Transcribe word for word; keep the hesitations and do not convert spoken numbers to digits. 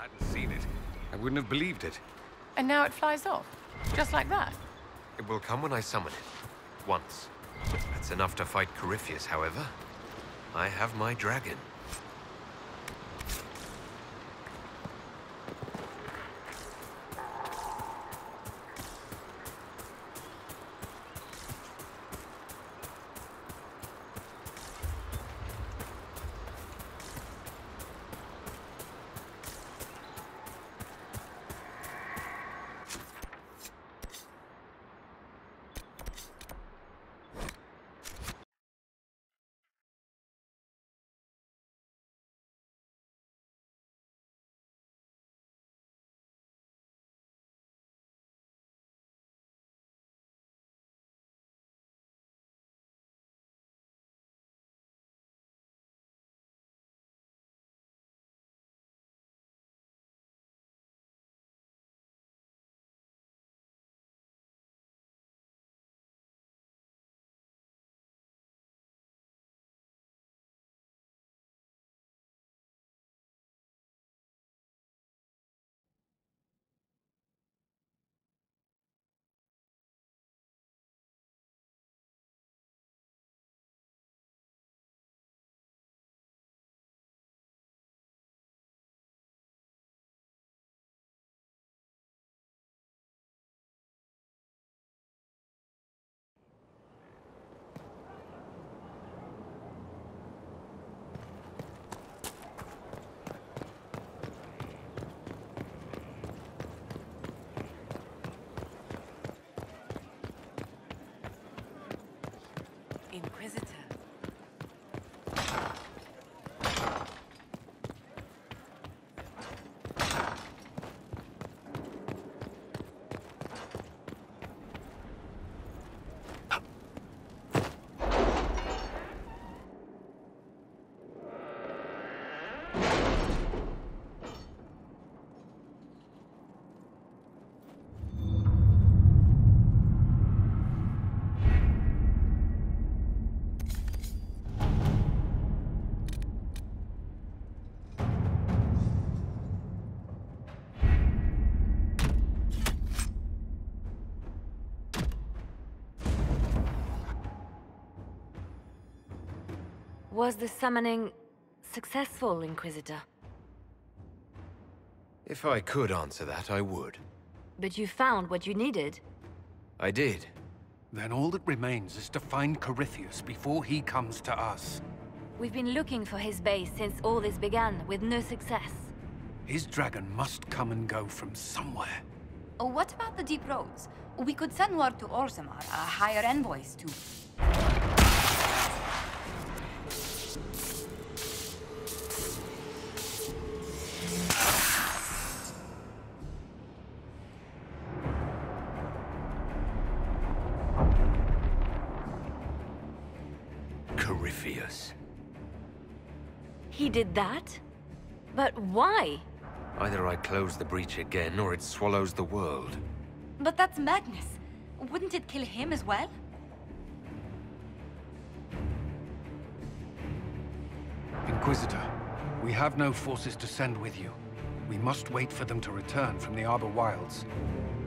hadn't seen it, I wouldn't have believed it. And now it flies off? Just like that? It will come when I summon it. Once. That's enough to fight Corypheus, however. I have my dragon. Inquisitor. Was the summoning successful, Inquisitor? If I could answer that, I would. But you found what you needed? I did. Then all that remains is to find Corypheus before he comes to us. We've been looking for his base since all this began, with no success. His dragon must come and go from somewhere. Oh, what about the Deep Roads? We could send word to Orzammar, uh, hire envoys to... Corypheus. He did that? But why? Either I close the breach again, or it swallows the world. But that's madness. Wouldn't it kill him as well? Inquisitor, we have no forces to send with you. We must wait for them to return from the Arbor Wilds.